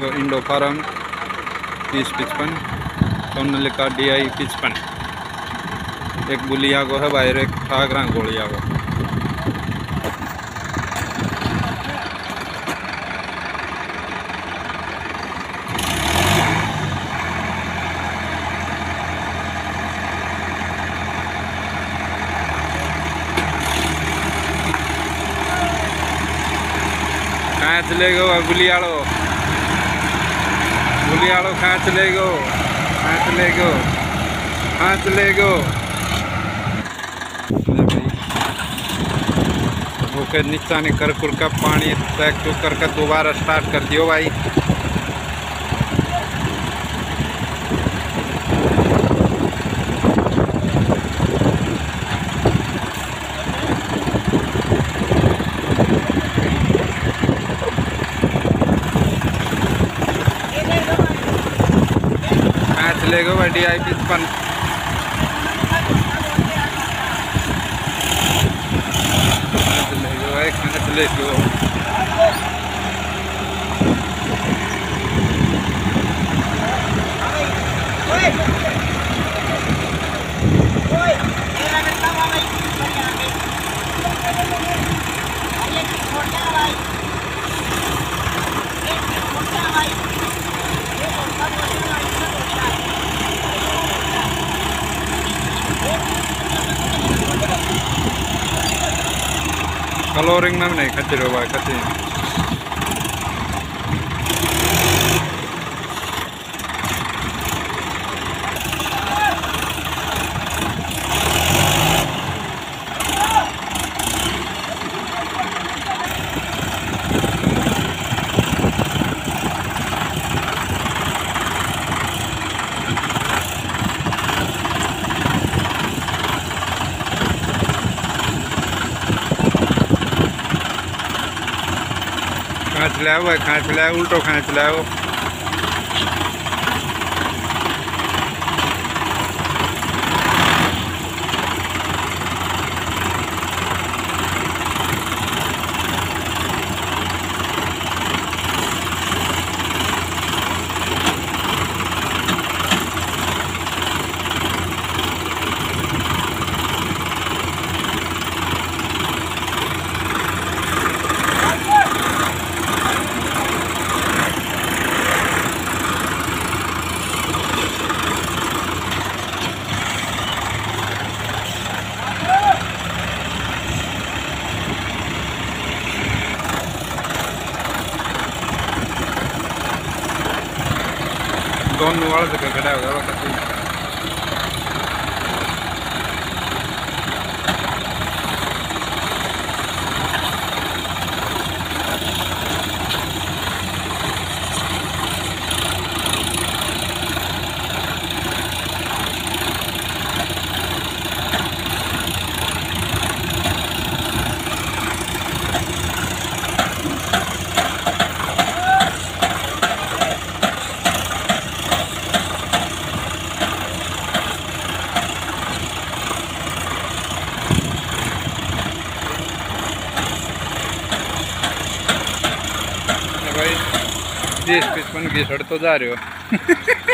देखो Indo farm 3055 Sonalika DI 55। एक बुलिया को है बाहर, एक ठाकरा गोलिया को। कहाँ चले गो बुलियाड़ो, बुलियाड़ो कहाँ चले गो, कहाँ चले गो, कहाँ चले गो। ओके निशानी कर का पानी पैक करके दोबारा स्टार्ट कर दियो भाई। चले गो DI 55। चले गो कलोरिंग में नहीं खच्चे रो भाई खच्चे। खाँच लाओ भाई, खाँच लाओ, उल्टो खाँच लाओ। दोनों वाले से खड़ा होगा वक्त। भाई 30-55 की सड़ तो जा रहे हो।